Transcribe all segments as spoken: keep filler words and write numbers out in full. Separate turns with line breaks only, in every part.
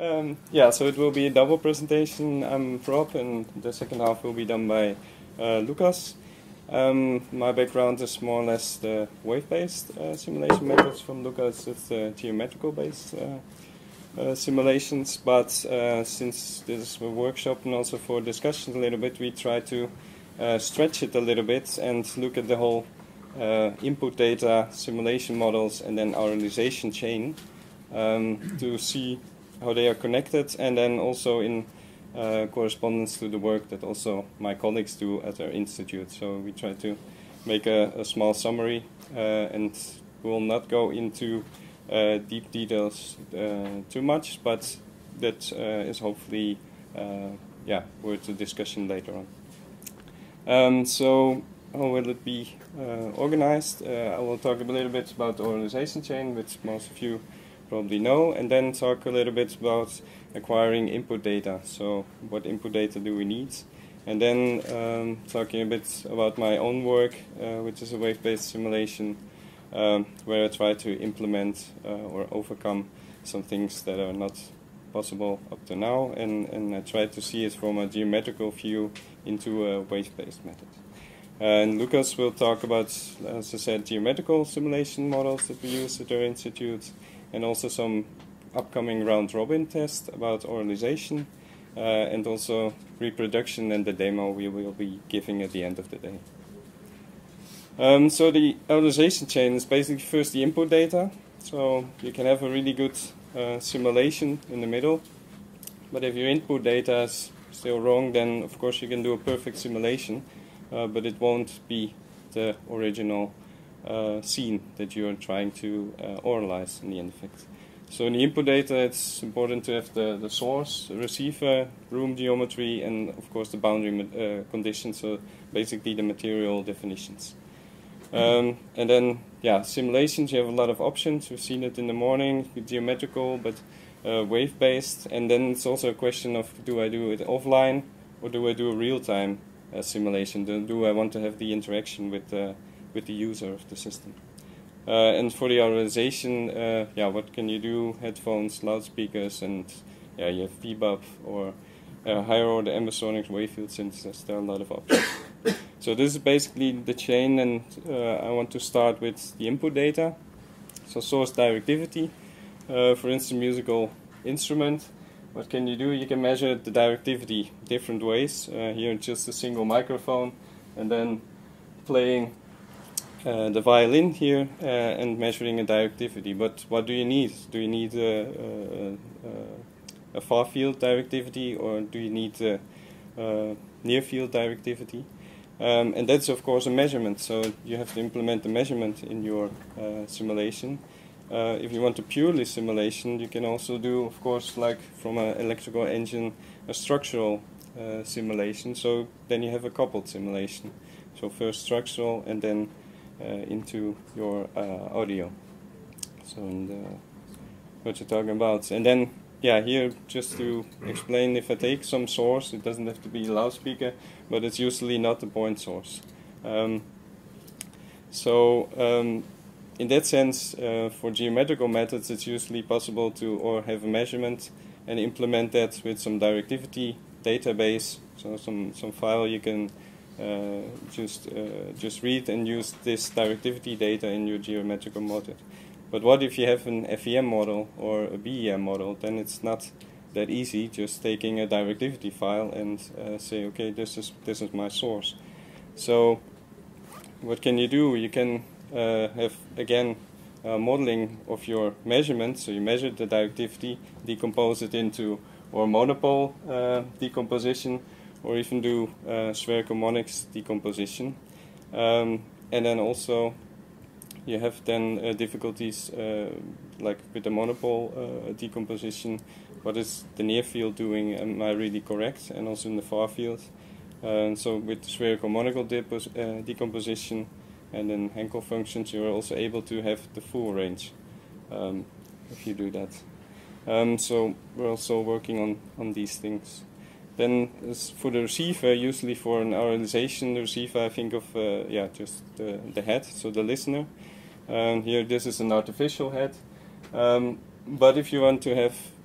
Um, yeah, so it will be a double presentation. I'm Rob, and the second half will be done by uh, Lukas. Um, my background is more or less the wave-based uh, simulation methods. From Lukas, it's the geometrical-based uh, uh, simulations. But uh, since this is a workshop and also for discussions a little bit, we try to uh, stretch it a little bit and look at the whole uh, input data, simulation models, and then auralisation chain um, to see how they are connected, and then also in uh, correspondence to the work that also my colleagues do at our institute. So we try to make a, a small summary, uh, and we'll not go into uh, deep details uh, too much, but that uh, is hopefully uh, yeah, worth a discussion later on. Um, so how will it be uh, organized? Uh, I will talk a little bit about the auralisation chain, which most of you probably know, and then talk a little bit about acquiring input data. So what input data do we need? And then um, talking a bit about my own work, uh, which is a wave-based simulation, um, where I try to implement uh, or overcome some things that are not possible up to now, and, and I try to see it from a geometrical view into a wave-based method. And Lukas will talk about, as I said, geometrical simulation models that we use at our institute, and also some upcoming round-robin tests about auralisation, uh, and also reproduction and the demo we will be giving at the end of the day. Um, so the auralisation chain is basically first the input data. So you can have a really good uh, simulation in the middle, but if your input data is still wrong, then of course you can do a perfect simulation, uh, but it won't be the original Uh, scene that you are trying to uh, auralize in the end effect. So in the input data, it's important to have the, the source, the receiver, room geometry, and of course the boundary uh, conditions, so basically the material definitions. Um, and then, yeah, simulations, you have a lot of options. We've seen it in the morning with geometrical, but uh, wave-based. And then it's also a question of, do I do it offline, or do I do a real-time uh, simulation? Do, do I want to have the interaction with the with the user of the system? Uh, and for the auralisation, uh, yeah, what can you do? Headphones, loudspeakers, and yeah, you have V B U P or uh, higher order ambisonic wave field synthesis. There are a lot of options. So this is basically the chain, and uh, I want to start with the input data. So source directivity, uh, for instance, musical instrument. What can you do? You can measure the directivity different ways. Uh, here, just a single microphone, and then playing Uh, the violin here uh, and measuring a directivity. But what do you need? Do you need a, a, a far field directivity, or do you need a, a near field directivity? Um, and that's of course a measurement, so you have to implement the measurement in your uh, simulation. Uh, if you want a purely simulation, you can also do, of course, like from an electrical engine, a structural uh, simulation. So then you have a coupled simulation. So first structural, and then Uh, into your uh, audio. So in the, what you're talking about. And then, yeah, here just to explain, if I take some source, it doesn't have to be a loudspeaker, but it's usually not a point source. Um, so um, in that sense, uh, for geometrical methods, it's usually possible to or have a measurement and implement that with some directivity database, so some, some file you can Uh, just uh, just read and use this directivity data in your geometrical model. But what if you have an F E M model or a B E M model? Then it's not that easy. Just taking a directivity file and uh, say, okay, this is this is my source. So what can you do? You can uh, have again uh, modeling of your measurement. So you measure the directivity, decompose it into or monopole uh, decomposition, or even do uh, spherical monics decomposition. Um, and then also you have then uh, difficulties uh, like with the monopole uh, decomposition. What is the near field doing? Am I really correct? And also in the far field. Uh, and so with spherical monical uh, decomposition and then Hankel functions, you are also able to have the full range um, if you do that. Um, so we're also working on, on these things. Then as for the receiver, usually for an auralisation, the receiver I think of uh, yeah just the, the head, so the listener. Um, here this is an artificial head. Um, but if you want to have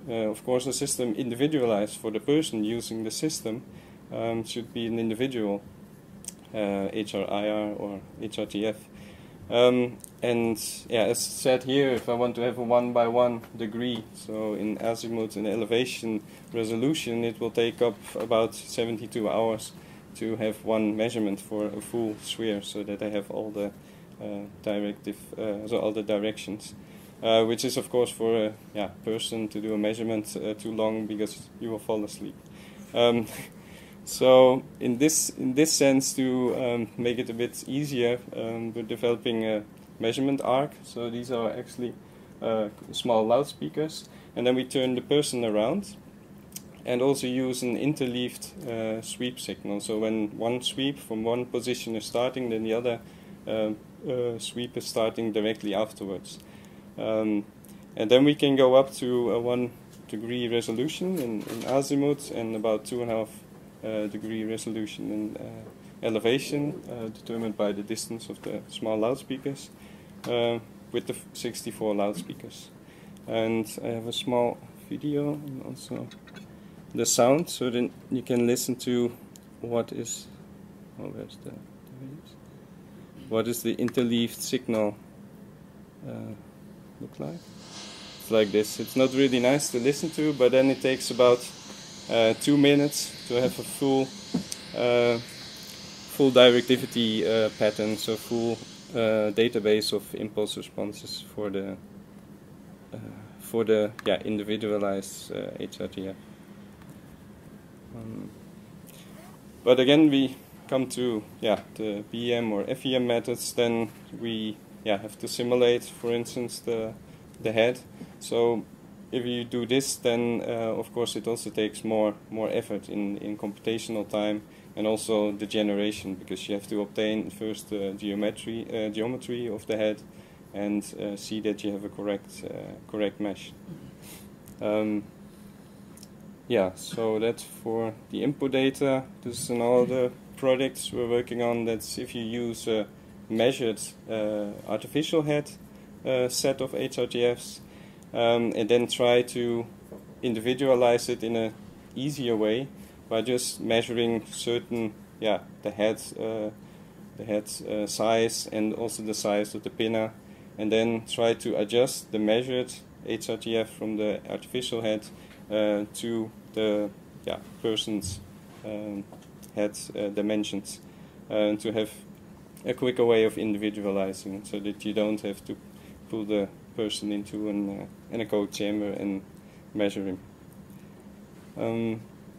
uh, of course, a system individualized for the person using the system um, should be an individual uh, H R I R or H R T F. Um, and yeah, as said here, if I want to have a one by one degree, so in azimuth and elevation resolution, it will take up about seventy-two hours to have one measurement for a full sphere, so that I have all the uh, directive, uh, so all the directions. Uh, which is, of course, for a yeah, person to do a measurement uh, too long, because you will fall asleep. Um, so, in this in this sense, to um, make it a bit easier, um, we're developing a measurement arc. So these are actually uh, small loudspeakers, and then we turn the person around, and also use an interleaved uh, sweep signal. So when one sweep from one position is starting, then the other uh, uh, sweep is starting directly afterwards. Um, and then we can go up to a one degree resolution in, in azimuth and about two and a half uh, degree resolution in uh, elevation, uh, determined by the distance of the small loudspeakers, uh, with the sixty-four loudspeakers. And I have a small video and also the sound, so then you can listen to what is, oh, where's the, what is the interleaved signal uh, look like. It's like this. It's not really nice to listen to, but then it takes about uh, two minutes to have a full uh, full directivity uh, pattern, so full uh, database of impulse responses for the uh, for the yeah individualized uh, H R T F. Um, but again, we come to yeah the B E M or F E M methods. Then we yeah have to simulate, for instance, the the head. So if you do this, then uh, of course it also takes more more effort in in computational time, and also the generation, because you have to obtain first the geometry uh, geometry of the head and uh, see that you have a correct uh, correct mesh. Um, yeah, so that's for the input data. This is another projects we're working on. That's if you use a measured uh, artificial head uh, set of H R T Fs, um, and then try to individualize it in a easier way by just measuring certain, yeah, the head, uh, the head uh, size and also the size of the pinna, and then try to adjust the measured H R T F from the artificial head uh, to the yeah person's um, head uh, dimensions, uh, to have a quicker way of individualizing it, so that you don't have to pull the person into an uh, anechoic chamber and measure him. Um,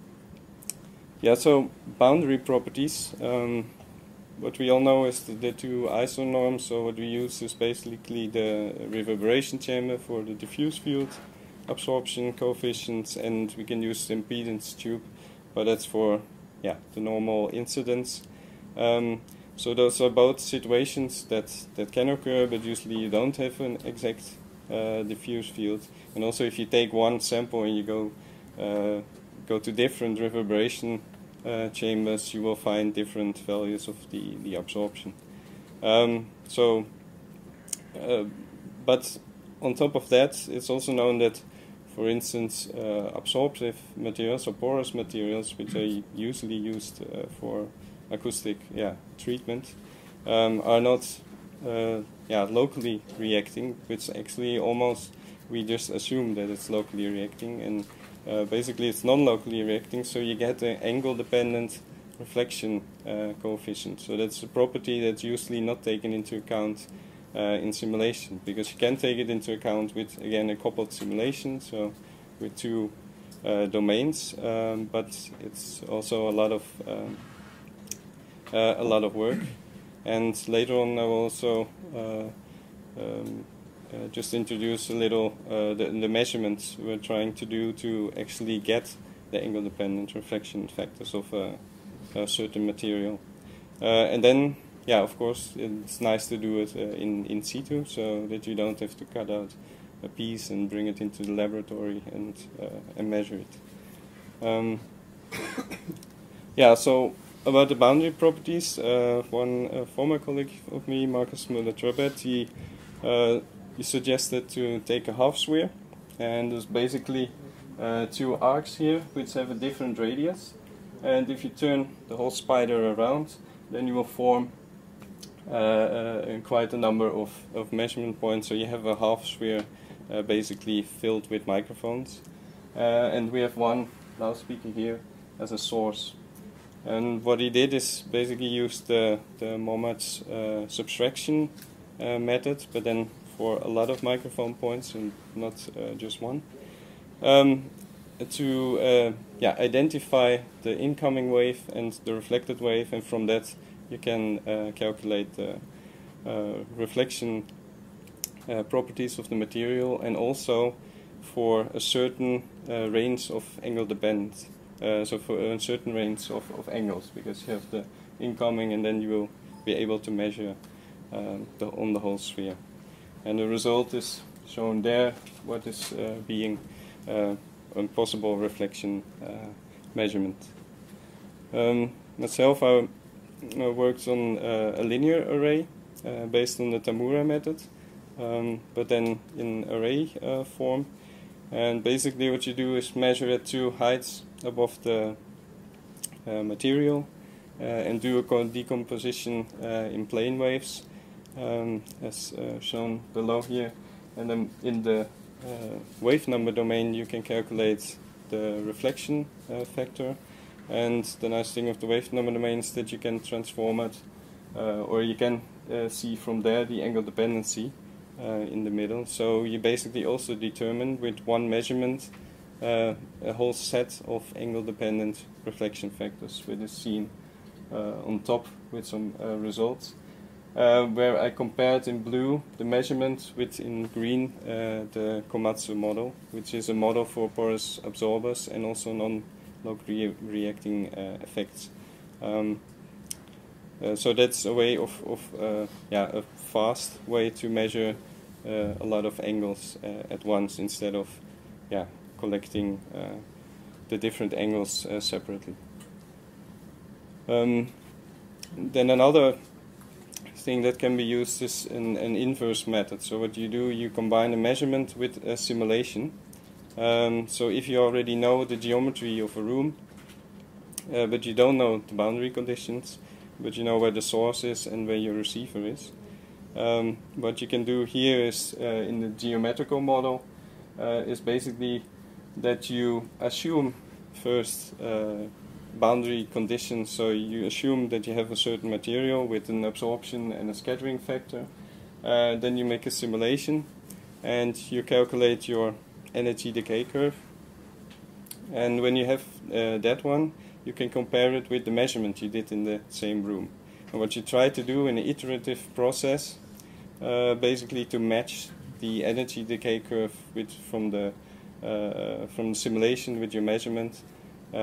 yeah, so boundary properties. Um, what we all know is the, the two I S O norms. So what we use is basically the reverberation chamber for the diffuse field, absorption coefficients, and we can use the impedance tube, but that's for yeah the normal incidence. Um, so those are both situations that that can occur, but usually you don't have an exact uh, diffuse field. And also, if you take one sample and you go uh, go to different reverberation uh, chambers, you will find different values of the the absorption. Um, so, uh, but on top of that, it's also known that, for instance, uh, absorptive materials or porous materials, which are usually used uh, for acoustic yeah, treatment, um, are not uh, yeah, locally reacting, which actually almost we just assume that it's locally reacting, and uh, basically it's non-locally reacting, so you get an angle-dependent reflection uh, coefficient. So that's a property that's usually not taken into account Uh, in simulation, because you can take it into account with, again, a coupled simulation, so with two uh, domains, um, but it's also a lot of um, uh, a lot of work. And later on, I will also uh, um, uh, just introduce a little uh, the, the measurements we're trying to do to actually get the angle-dependent reflection factors of a, a certain material, uh, and then. Yeah, of course, it's nice to do it uh, in, in situ, so that you don't have to cut out a piece and bring it into the laboratory and, uh, and measure it. Um, yeah, so about the boundary properties, uh, one uh, former colleague of me, Marcus Muller-Trabet, he, uh, he suggested to take a half sphere, and it's basically uh, two arcs here which have a different radius, and if you turn the whole spider around, then you will form uh, uh, quite a number of, of measurement points. So you have a half sphere uh, basically filled with microphones, uh, and we have one loudspeaker here as a source. And what he did is basically use the, the Mohammad's uh, subtraction uh, method, but then for a lot of microphone points and not uh, just one, um, to uh, yeah, identify the incoming wave and the reflected wave, and from that you can uh, calculate the uh, reflection uh, properties of the material, and also for a certain uh, range of angle dependence. Uh, so for a certain range of, of angles, because you have the incoming and then you will be able to measure uh, the, on the whole sphere. And the result is shown there, what is uh, being uh, a possible reflection uh, measurement. Um, myself, I uh, worked on uh, a linear array uh, based on the Tamura method, um, but then in array uh, form. And basically what you do is measure at two heights above the uh, material uh, and do a decomposition uh, in plane waves, um, as uh, shown below here. And then in the uh, wave number domain you can calculate the reflection uh, factor. And the nice thing of the wave number domain is that you can transform it, uh, or you can uh, see from there the angle dependency Uh, in the middle. So you basically also determine with one measurement uh, a whole set of angle-dependent reflection factors, which is seen uh, on top with some uh, results, uh, where I compared in blue the measurement with in green uh, the Komatsu model, which is a model for porous absorbers and also non-log re reacting uh, effects. Um, Uh, so that's a way of, of uh, yeah, a fast way to measure uh, a lot of angles uh, at once, instead of yeah, collecting uh, the different angles uh, separately. Um, then another thing that can be used is an, an inverse method. So what you do, you combine a measurement with a simulation. Um, so if you already know the geometry of a room, uh, but you don't know the boundary conditions, but you know where the source is and where your receiver is. Um, what you can do here is, uh, in the geometrical model, uh, is basically that you assume first uh, boundary conditions. So you assume that you have a certain material with an absorption and a scattering factor. Uh, then you make a simulation and you calculate your energy decay curve. And when you have uh, that one, you can compare it with the measurement you did in the same room. And what you try to do in an iterative process, uh, basically to match the energy decay curve with from the uh, from the simulation with your measurement, uh,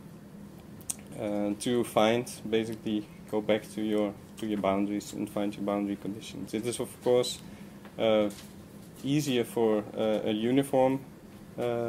uh, to find, basically go back to your to your boundaries and find your boundary conditions. It is of course uh, easier for uh, a uniform, uh,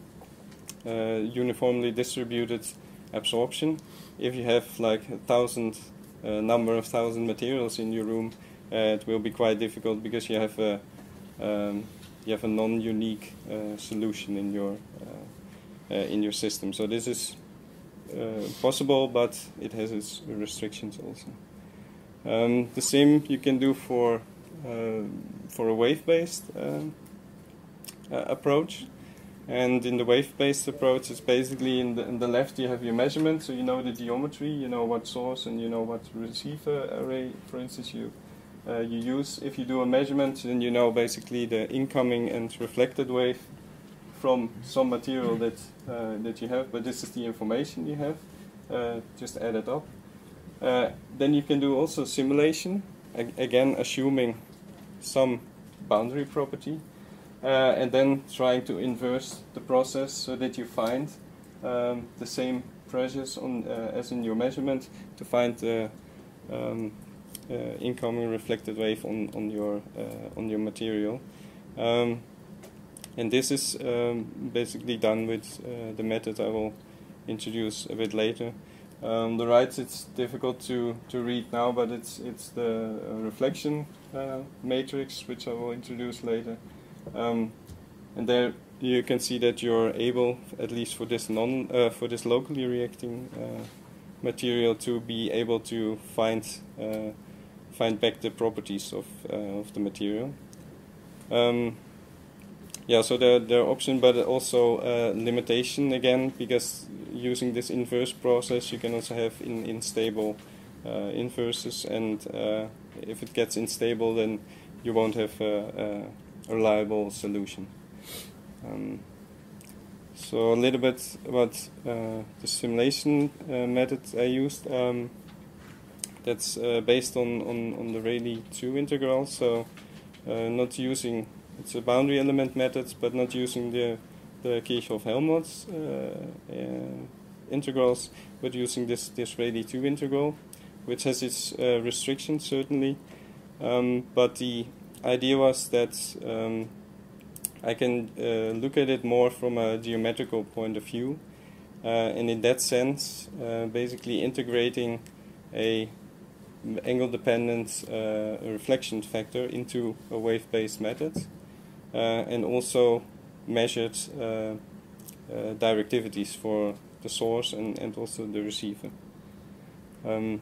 uh, uniformly distributed absorption. If you have like a thousand uh, number of thousand materials in your room, uh, it will be quite difficult, because you have a um, you have a non-unique uh, solution in your uh, uh, in your system. So this is uh, possible, but it has its restrictions also. Um, the same you can do for uh, for a wave-based um, uh, approach. And in the wave-based approach, it's basically in the, in the left you have your measurement, so you know the geometry, you know what source and you know what receiver array, for instance, you uh, you use. If you do a measurement, then you know basically the incoming and reflected wave from some material that uh, that you have. But this is the information you have. Uh, just add it up. Uh, then you can do also simulation, ag again assuming some boundary property. Uh, and then trying to inverse the process so that you find um, the same pressures on, uh, as in your measurement, to find the um, uh, incoming reflected wave on, on your uh, on your material. Um, and this is um, basically done with uh, the method I will introduce a bit later. Um, the right, it's difficult to, to read now, but it's it's the uh, reflection uh, matrix, which I will introduce later. Um, and there you can see that you're able, at least for this non uh, for this locally reacting uh, material, to be able to find uh, find back the properties of uh, of the material. Um, yeah, so there there are options, but also uh, limitation again, because using this inverse process, you can also have in unstable uh, inverses, and uh, if it gets unstable, then you won't have a, a reliable solution. Um, so a little bit about uh, the simulation uh, method I used. Um, that's uh, based on, on, on the Rayleigh two integral, so uh, not using, it's a boundary element method, but not using the, the Kirchhoff-Helmholtz uh, uh, integrals, but using this, this Rayleigh two integral, which has its uh, restrictions certainly. Um, but the idea was that um, I can uh, look at it more from a geometrical point of view, uh, and in that sense, uh, basically integrating a angle-dependent uh, reflection factor into a wave-based method, uh, and also measured uh, uh, directivities for the source and, and also the receiver. Um,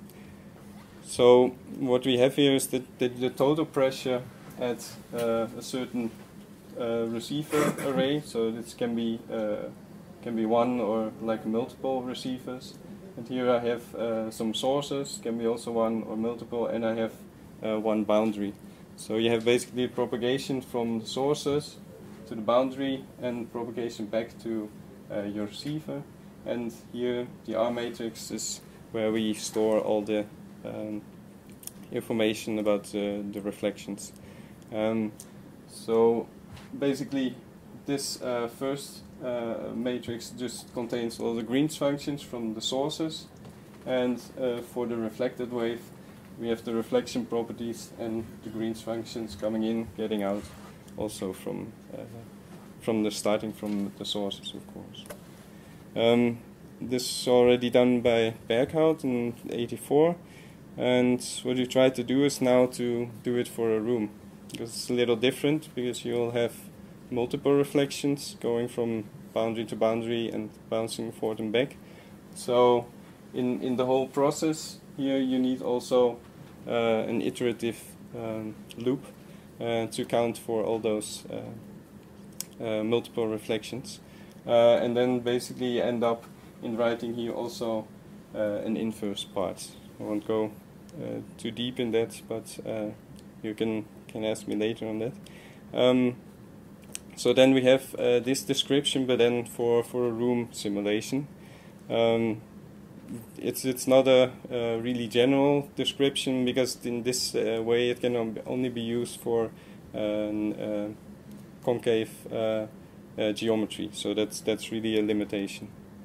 so what we have here is that the, the total pressure at uh, a certain Uh, receiver array, so this can be uh, can be one or like multiple receivers. And here I have uh, some sources, can be also one or multiple, and I have uh, one boundary. So you have basically propagation from the sources to the boundary and propagation back to uh, your receiver. And here the R matrix is where we store all the um, information about uh, the reflections. Um, so basically, this uh, first uh, matrix just contains all the Green's functions from the sources, and uh, for the reflected wave, we have the reflection properties and the Green's functions coming in, getting out, also from uh, from the starting from the sources, of course. Um, this is already done by Berghout in eighty-four, and what you try to do is now to do it for a room. Because it's a little different, because you'll have multiple reflections going from boundary to boundary and bouncing forward and back. So in, in the whole process here you need also uh, an iterative um, loop uh, to count for all those uh, uh, multiple reflections. Uh, and then basically you end up in writing here also uh, an inverse part. I won't go uh, too deep in that, but uh, you can can ask me later on that. Um, so then we have uh, this description, but then for, for a room simulation. Um, it's it's not a, a really general description, because in this uh, way it can only be used for an, uh, concave uh, uh, geometry. So that's that's really a limitation.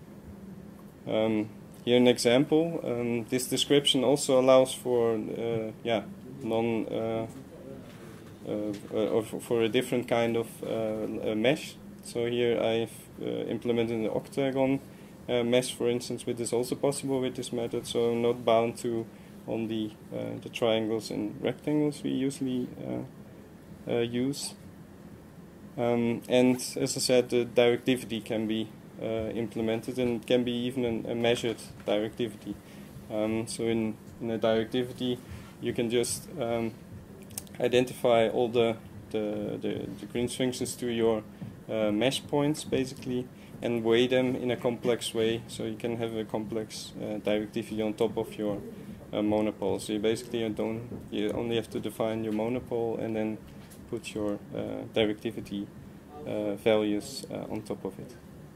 Um, here an example. Um, this description also allows for uh, yeah non uh, Uh, or for a different kind of uh, mesh. So here I've uh, implemented an octagon uh, mesh, for instance, which is also possible with this method. So I'm not bound to only uh, the triangles and rectangles we usually uh, uh, use. Um, and as I said, the directivity can be uh, implemented, and it can be even an, a measured directivity. Um, so in, in a directivity, you can just um, identify all the, the, the, the Green's functions to your uh, mesh points, basically, and weigh them in a complex way, so you can have a complex uh, directivity on top of your uh, monopole. So you basically you don't you only have to define your monopole and then put your uh, directivity uh, values uh, on top of it.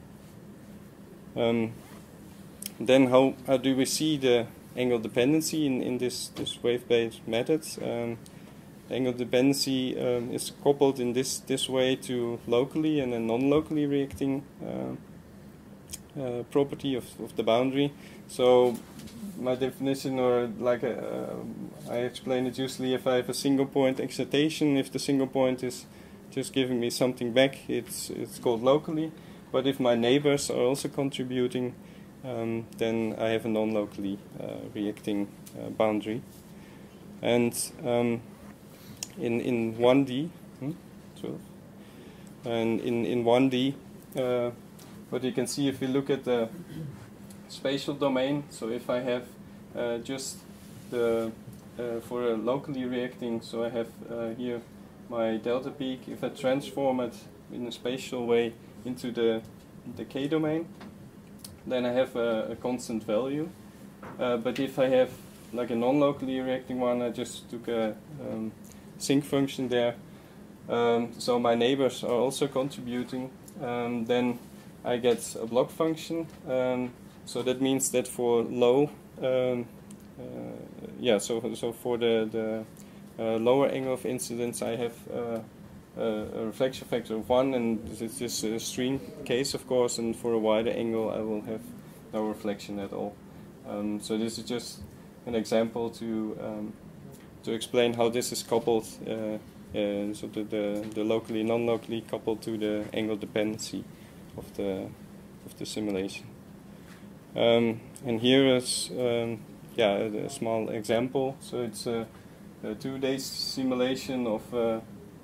Um, then how, how do we see the angle dependency in, in this, this wave-based method? Um, Angle dependency um, is coupled in this this way to locally and a non-locally reacting uh, uh, property of, of the boundary. So my definition, or like a, uh, I explain it usually, if I have a single point excitation, if the single point is just giving me something back, it's it's called locally. But if my neighbors are also contributing, um, then I have a non-locally uh, reacting uh, boundary. And um, In, in one D, hmm, twelve. And in, in one D, uh, what you can see if you look at the spatial domain, so if I have uh, just the, uh, for a locally reacting, so I have uh, here my delta peak, if I transform it in a spatial way into the, the K domain, then I have a, a constant value. Uh, but if I have like a non-locally reacting one, I just took a um, sinc function there. Um, so my neighbors are also contributing. Um, then I get a block function. Um, so that means that for low, um, uh, yeah, so so for the the uh, lower angle of incidence, I have uh, a, a reflection factor of one, and it's just a stream case, of course. And for a wider angle, I will have no reflection at all. Um, so this is just an example to um, to explain how this is coupled. Uh, Uh, so the, the, the locally, non-locally coupled to the angle dependency of the of the simulation. Um, and here is um, yeah a, a small example. So it's a, a two days simulation of uh,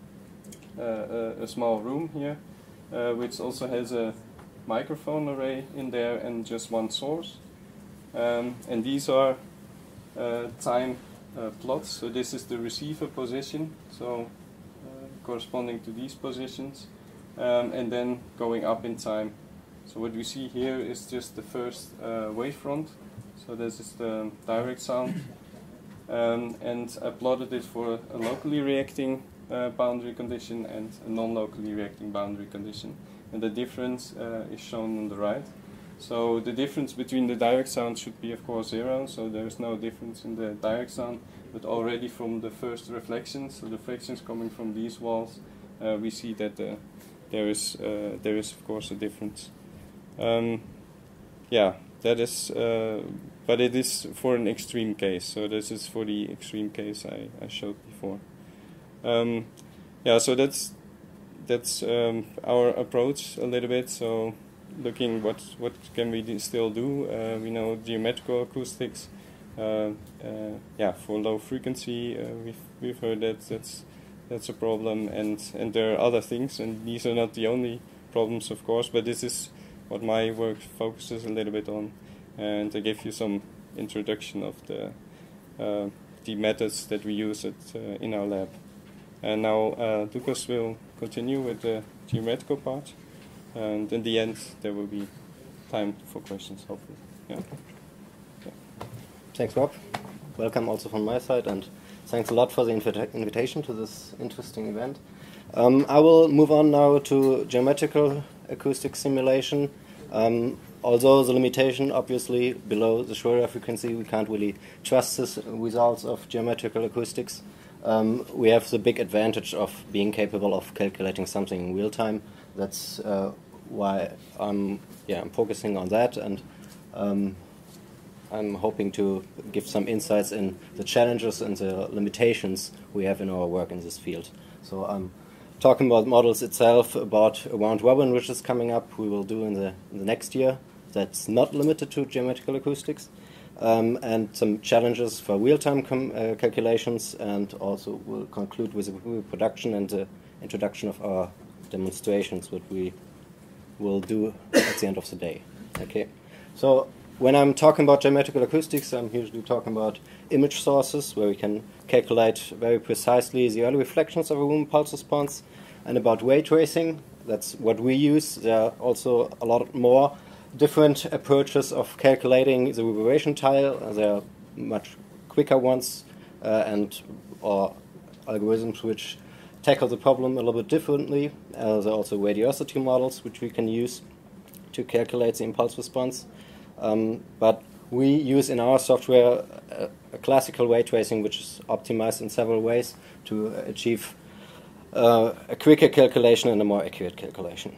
a, a small room here, uh, which also has a microphone array in there and just one source. Um, and these are uh, time Uh, plots. So this is the receiver position, so uh, corresponding to these positions, um, and then going up in time. So what we see here is just the first uh, wavefront. So this is the direct sound, um, and I plotted it for a locally reacting uh, boundary condition and a non-locally reacting boundary condition. And the difference uh, is shown on the right. So the difference between the direct sound should be, of course, zero, so there is no difference in the direct sound, but already from the first reflections, so the reflections coming from these walls, uh, we see that uh, there is, uh, there is, of course, a difference. Um, yeah, that is, uh, but it is for an extreme case, so this is for the extreme case I, I showed before. Um, yeah, so that's, that's um, our approach a little bit, so looking what what can we do, still do. Uh, we know geometrical acoustics. Uh, uh, yeah, for low frequency, uh, we've we've heard that that's that's a problem, and and there are other things, and these are not the only problems, of course. But this is what my work focuses a little bit on, and I gave you some introduction of the uh, the methods that we use at uh, in our lab. And now uh, Lukas will continue with the geometrical part. And in the end, there will be time for questions, hopefully. Yeah. Yeah.
Thanks, Rob. Welcome also from my side, and thanks a lot for the invita invitation to this interesting event. Um, I will move on now to geometrical acoustic simulation. Um, although the limitation, obviously, below the Schroeder frequency, we can't really trust the results of geometrical acoustics. Um, we have the big advantage of being capable of calculating something in real time. That's uh, why I'm yeah I'm focusing on that, and um, I'm hoping to give some insights in the challenges and the limitations we have in our work in this field. So I'm talking about models itself, about a round robin which is coming up. We will do in the, in the next year. That's not limited to geometrical acoustics, um, and some challenges for real-time uh, calculations, and also we'll conclude with the reproduction and the introduction of our demonstrations, what we will do at the end of the day. Okay, so when I'm talking about geometrical acoustics, I'm usually talking about image sources, where we can calculate very precisely the early reflections of a room pulse response, and about ray tracing. That's what we use. There are also a lot more different approaches of calculating the reverberation tile. There are much quicker ones, uh, and or algorithms which tackle the problem a little bit differently. Uh, there are also radiosity models which we can use to calculate the impulse response. Um, but we use in our software a, a classical ray tracing which is optimized in several ways to achieve uh, a quicker calculation and a more accurate calculation.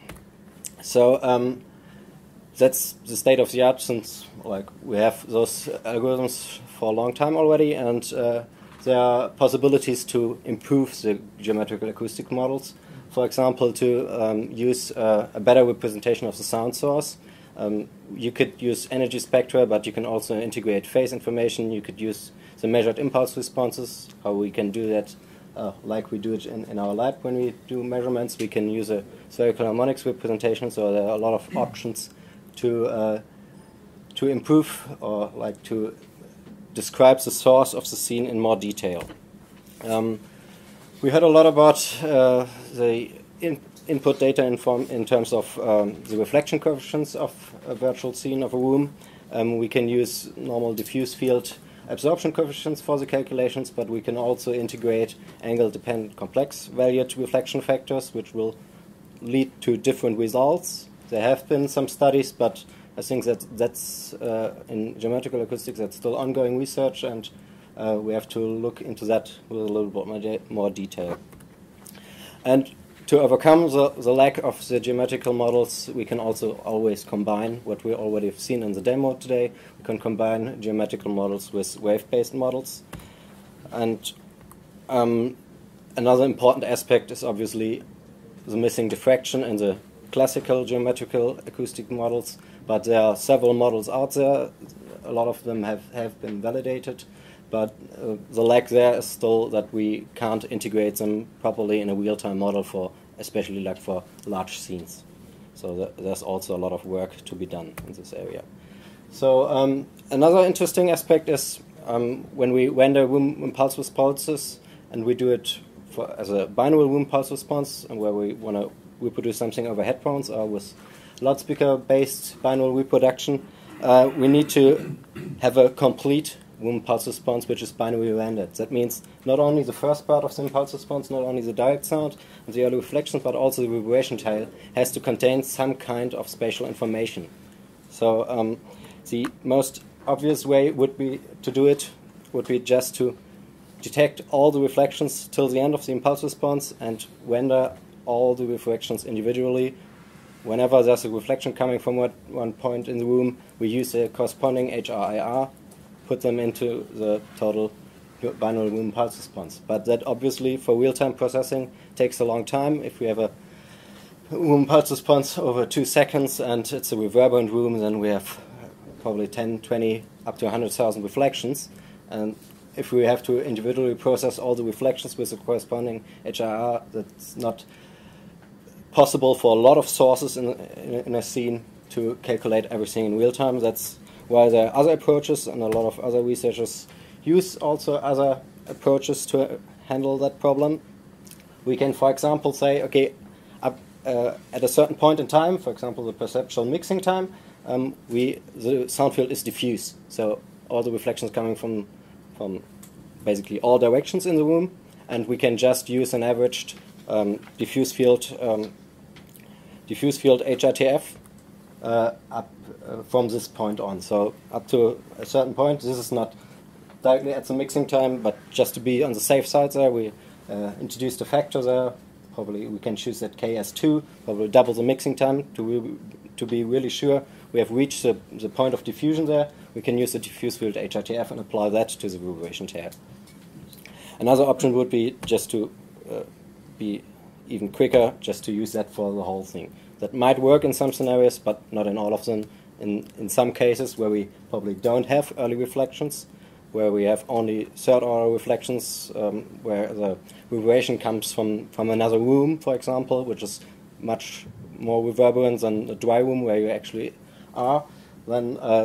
So um, that's the state of the art, since like we have those algorithms for a long time already, and uh, there are possibilities to improve the geometrical acoustic models. For example, to um, use uh, a better representation of the sound source. Um, you could use energy spectra, but you can also integrate phase information. You could use the measured impulse responses, how we can do that uh, like we do it in, in our lab when we do measurements. We can use a spherical harmonics representation, so there are a lot of options to uh, to improve or like to describe the source of the scene in more detail. Um, we heard a lot about uh, the in input data in, form, in terms of um, the reflection coefficients of a virtual scene of a room. Um, we can use normal diffuse field absorption coefficients for the calculations, but we can also integrate angle-dependent complex valued reflection factors, which will lead to different results. There have been some studies, but I think that that's uh, in geometrical acoustics that's still ongoing research, and uh, we have to look into that with a little bit more, de more detail. And to overcome the, the lack of the geometrical models, we can also always combine what we already have seen in the demo today. We can combine geometrical models with wave-based models. And um, another important aspect is obviously the missing diffraction in the classical geometrical acoustic models, but there are several models out there. A lot of them have, have been validated, but uh, the lack there is still that we can't integrate them properly in a real-time model for, especially like for large scenes. So th there's also a lot of work to be done in this area. So um, another interesting aspect is um, when we render room impulse responses, and we do it for, as a binaural room pulse response, and where we want to reproduce something over headphones or with loudspeaker-based binaural reproduction, uh, we need to have a complete room pulse response which is binary rendered. That means not only the first part of the impulse response, not only the direct sound and the early reflections, but also the vibration tail has to contain some kind of spatial information. So um, the most obvious way would be to do it would be just to detect all the reflections till the end of the impulse response and render all the reflections individually. Whenever there's a reflection coming from what, one point in the room, we use the corresponding H R I R, put them into the total binaural room pulse response. But that obviously for real-time processing takes a long time. If we have a room pulse response over two seconds and it's a reverberant room, then we have probably ten, twenty, up to one hundred thousand reflections. And if we have to individually process all the reflections with the corresponding H R I R, that's not possible for a lot of sources in, in, in a scene to calculate everything in real time. That's why there are other approaches, and a lot of other researchers use also other approaches to handle that problem. We can, for example, say, okay, up, uh, at a certain point in time, for example, the perceptual mixing time, um, we the sound field is diffuse, so all the reflections coming from from basically all directions in the room, and we can just use an averaged um, diffuse field um, diffuse field H R T F uh, up uh, from this point on. So up to a certain point, this is not directly at the mixing time, but just to be on the safe side there, we uh, introduced a factor there. Probably we can choose that K as two, probably double the mixing time to re to be really sure we have reached the, the point of diffusion there. We can use the diffuse field H R T F and apply that to the reverberation tail. Another option would be just to uh, be even quicker, just to use that for the whole thing. That might work in some scenarios, but not in all of them. In, in some cases where we probably don't have early reflections, where we have only third-order reflections, um, where the reverberation comes from, from another room, for example, which is much more reverberant than a dry room where you actually are, then uh,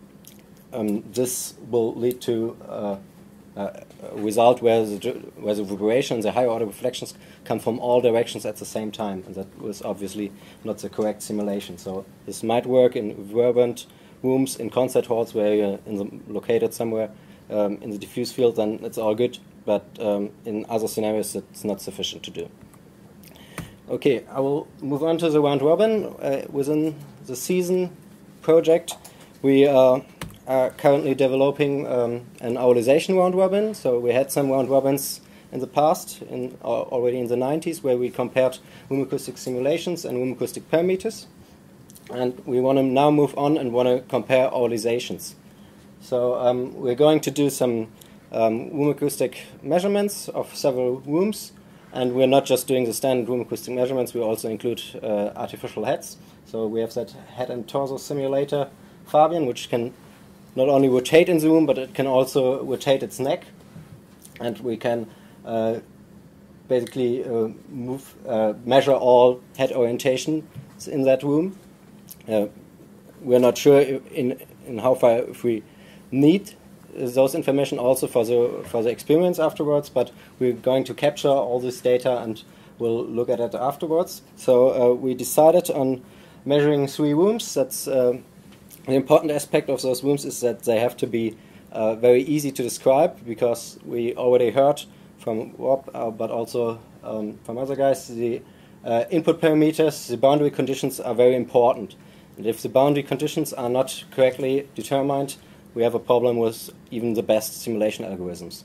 um, this will lead to uh, a result where the, where the reverberation, the higher order reflections come from all directions at the same time, and that was obviously not the correct simulation. So this might work in reverberant rooms, in concert halls where you're in the, located somewhere um, in the diffuse field, then it's all good, but um, in other scenarios it's not sufficient to do. Okay, I will move on to the round robin. Uh, within the SEACEN project, we are are currently developing um, an Auralisation round robin. So we had some round robins in the past, in, uh, already in the nineties, where we compared room acoustic simulations and room acoustic parameters. And we want to now move on and want to compare Auralizations. So um, we're going to do some um, room acoustic measurements of several rooms. And we're not just doing the standard room acoustic measurements, we also include uh, artificial heads. So we have that head and torso simulator, Fabian, which can not only rotate in the room, but it can also rotate its neck. And we can uh, basically uh, move, uh, measure all head orientations in that room. Uh, we're not sure in in how far if we need those information also for the for the experience afterwards, but we're going to capture all this data and we'll look at it afterwards. So uh, we decided on measuring three rooms. That's uh, an important aspect of those rooms is that they have to be uh, very easy to describe, because we already heard from Rob, uh, but also um, from other guys, the uh, input parameters, the boundary conditions are very important. And if the boundary conditions are not correctly determined, we have a problem with even the best simulation algorithms.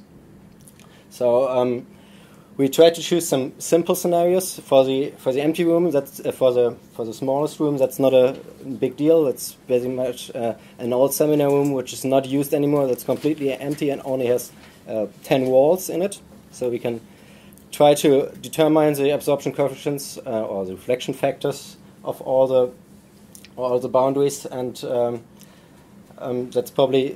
So um, we try to choose some simple scenarios for the for the empty room. That's uh, for the for the smallest room. That's not a big deal. It's very much uh, an old seminar room which is not used anymore. That's completely empty and only has uh, ten walls in it. So we can try to determine the absorption coefficients uh, or the reflection factors of all the all the boundaries, and um, um, that's probably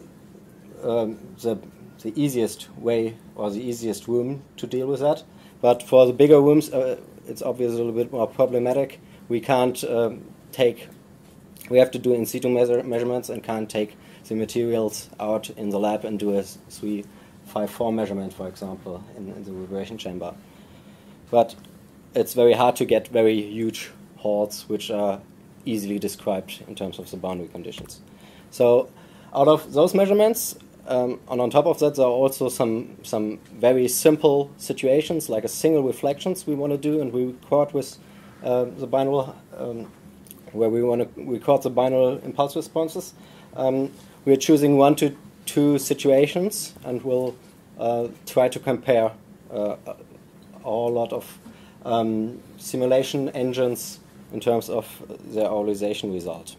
um, the the easiest way or the easiest room to deal with that. But for the bigger rooms, uh, it's obviously a little bit more problematic. We can't um, take, we have to do in situ measure measurements and can't take the materials out in the lab and do a three five four measurement, for example, in, in the vibration chamber. But it's very hard to get very huge halls which are easily described in terms of the boundary conditions. So out of those measurements, Um, and on top of that, there are also some some very simple situations, like a single reflections we want to do, and we record with uh, the binaural, um, where we want to record the binaural impulse responses. Um, we are choosing one to two situations, and we'll uh, try to compare uh, a lot of um, simulation engines in terms of their auralisation result.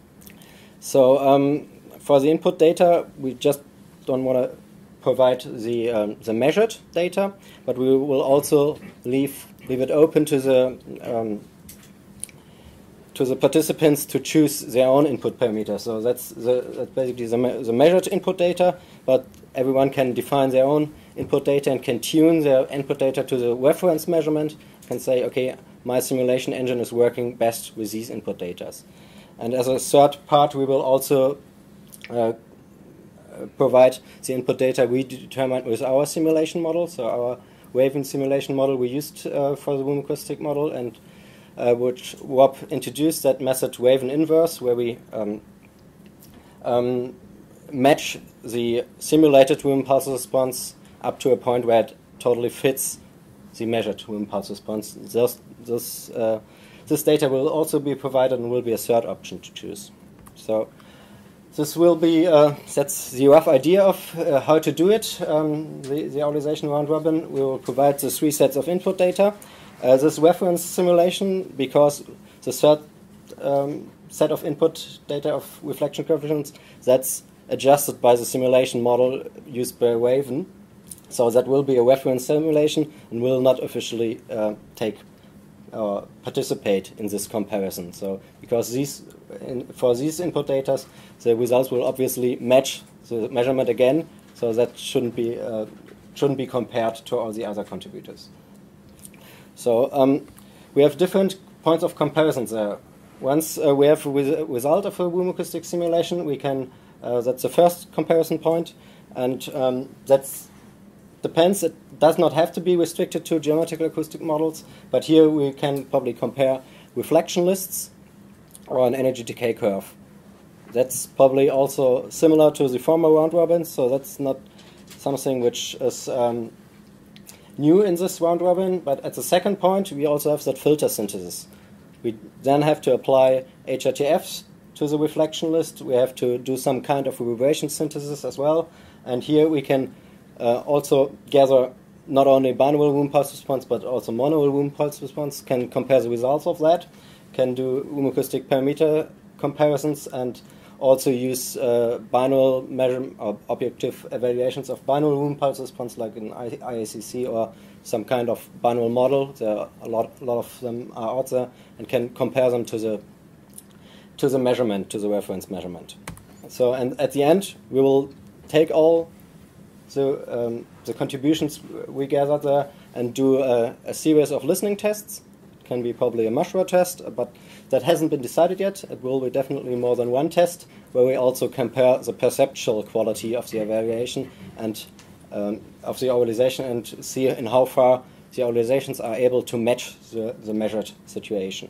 So um, for the input data, we just don't want to provide the um, the measured data, but we will also leave leave it open to the um, to the participants to choose their own input parameter. So that's the that's basically the, me the measured input data, but everyone can define their own input data and can tune their input data to the reference measurement. Can say, okay, my simulation engine is working best with these input data. And as a third part, we will also uh, provide the input data we determined with our simulation model, so our Waven simulation model we used uh, for the room acoustic model, and uh, which Rob introduced that method Waven inverse, where we um, um, match the simulated room pulse response up to a point where it totally fits the measured room pulse response. This, this, uh, this data will also be provided and will be a third option to choose. So this will be, uh, that's the rough idea of uh, how to do it, um, the, the auralisation round robin. We will provide the three sets of input data. Uh, this reference simulation, because the third um, set of input data of reflection coefficients, that's adjusted by the simulation model used by Waven. So that will be a reference simulation and will not officially uh, take or participate in this comparison. So because these, in, for these input data, the results will obviously match the measurement again, so that shouldn't be uh, shouldn't be compared to all the other contributors. So um, we have different points of comparison there. Once uh, we have a result of a room acoustic simulation, we can uh, that's the first comparison point, and um, that's depends. It does not have to be restricted to geometrical acoustic models, but here we can probably compare reflection lists or an energy decay curve. That's probably also similar to the former round robin, so that's not something which is um, new in this round robin. But at the second point, we also have that filter synthesis. We then have to apply H R T Fs to the reflection list. We have to do some kind of reverberation synthesis as well, and here we can Uh, also gather not only binaural room pulse response but also monaural room pulse response, can compare the results of that, can do room acoustic parameter comparisons, and also use uh, binaural measure or objective evaluations of binaural room pulse response, like in I A C C or some kind of binaural model. There are a lot, a lot of them are out there, and can compare them to the to the measurement, to the reference measurement. So, and at the end, we will take all the, um, the contributions we gathered there and do a, a series of listening tests. It can be probably a mushroom test, but that hasn't been decided yet. It will be definitely more than one test, where we also compare the perceptual quality of the evaluation and um, of the auralisation and see in how far the auralizations are able to match the, the measured situation.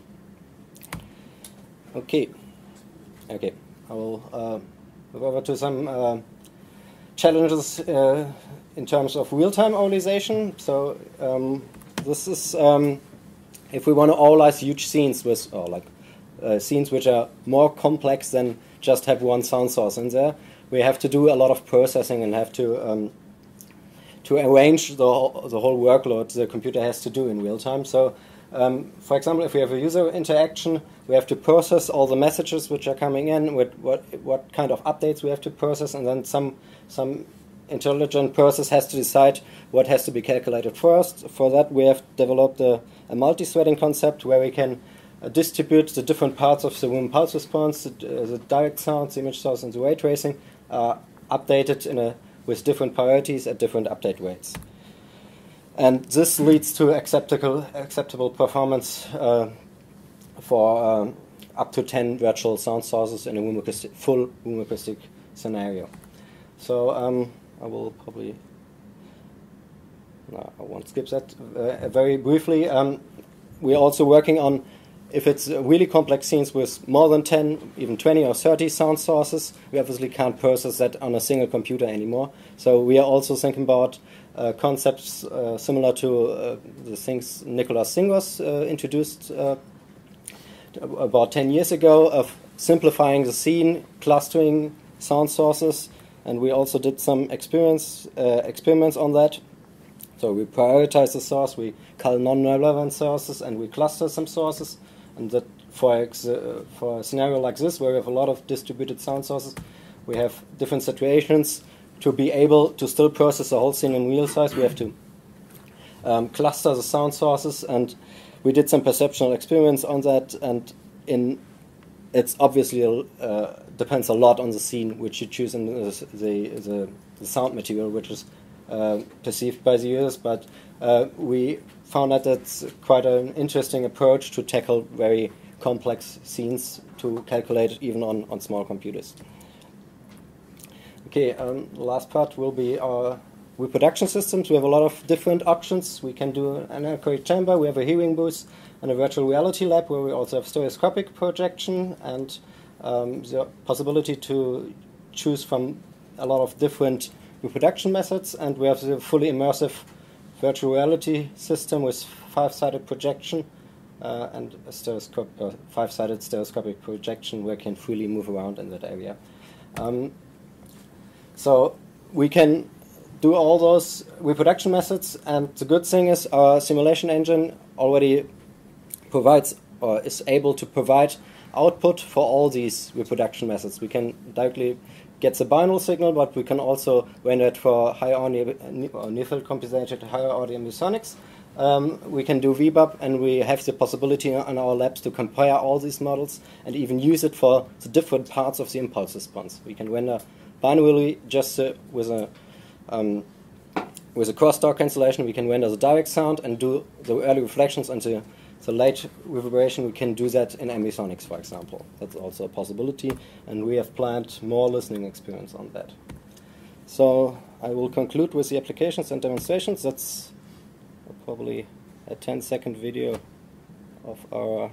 Okay. Okay. I will uh, move over to some uh, challenges uh, in terms of real-time auralization. So um, this is um, if we want to auralize huge scenes with, or like uh, scenes which are more complex than just have one sound source in there, we have to do a lot of processing and have to um, to arrange the whole, the whole workload the computer has to do in real time. So, um, for example, if we have a user interaction, we have to process all the messages which are coming in, with what what kind of updates we have to process, and then some some intelligent process has to decide what has to be calculated first. For that, we have developed a, a multi-threading concept where we can uh, distribute the different parts of the room pulse response, the, uh, the direct sounds, the image source, and the ray tracing are updated in a with different priorities at different update rates. And this leads to acceptable, acceptable performance uh, for um, up to ten virtual sound sources in a room acoustic, full room acoustic scenario. So um, I will probably, no, I won't skip that uh, very briefly. Um, we're also working on, if it's really complex scenes with more than ten, even twenty or thirty sound sources, we obviously can't process that on a single computer anymore. So we are also thinking about uh, concepts uh, similar to uh, the things Nicolas Singos uh, introduced uh, about ten years ago, of simplifying the scene, clustering sound sources, and we also did some experience, uh, experiments on that. So we prioritize the source, we cull non-relevant sources, and we cluster some sources. And that for, ex uh, for a scenario like this, where we have a lot of distributed sound sources, we have different situations. To be able to still process the whole scene in real size, we have to um, cluster the sound sources, and we did some perceptual experiments on that. And in it's obviously uh, depends a lot on the scene which you choose and the the, the, the sound material which is uh, perceived by the users, but uh, we found that that's quite an interesting approach to tackle very complex scenes, to calculate even on, on small computers. Okay, um, the last part will be our reproduction systems. We have a lot of different options. We can do an anechoic chamber, we have a hearing booth, and a virtual reality lab where we also have stereoscopic projection and um, the possibility to choose from a lot of different reproduction methods. And we have the fully immersive virtual reality system with five-sided projection uh, and a stereoscope, uh, five-sided stereoscopic projection where you can freely move around in that area. Um, so we can do all those reproduction methods, and the good thing is our simulation engine already provides or is able to provide output for all these reproduction methods. We can directly get the binaural signal, but we can also render it for higher audio or near-field compensated higher audio ambisonics. Um, we can do V B U P, and we have the possibility in our labs to compare all these models and even use it for the different parts of the impulse response. We can render binarily just uh, with a um, with a crosstalk cancellation. We can render the direct sound and do the early reflections and the The late reverberation, we can do that in ambisonics, for example. That's also a possibility, and we have planned more listening experience on that. So I will conclude with the applications and demonstrations. That's probably a ten second video of our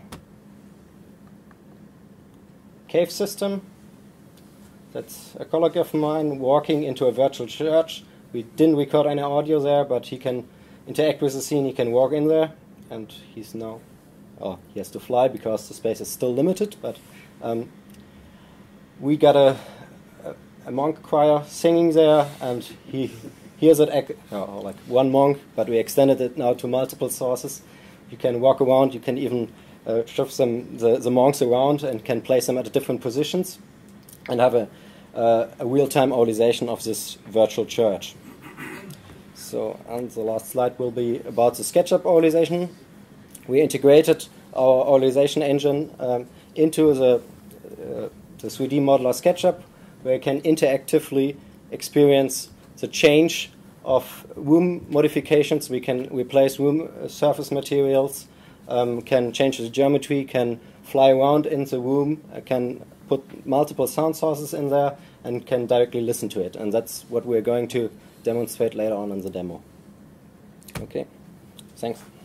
cave system. That's a colleague of mine walking into a virtual church. We didn't record any audio there, but he can interact with the scene, he can walk in there. And he's now, oh, he has to fly because the space is still limited, but um, we got a, a, a monk choir singing there, and he hears it, oh, like one monk, but we extended it now to multiple sources. You can walk around, you can even uh, shift them, the, the monks around and can place them at different positions and have a, uh, a real-time auralization of this virtual church. So, and the last slide will be about the Sketchup auralization. We integrated our auralization engine um, into the, uh, the three D modeler Sketchup, where you can interactively experience the change of room modifications. We can replace room surface materials, um, can change the geometry, can fly around in the room, uh, can put multiple sound sources in there, and can directly listen to it. And that's what we're going to demonstrate later on in the demo. Okay, thanks.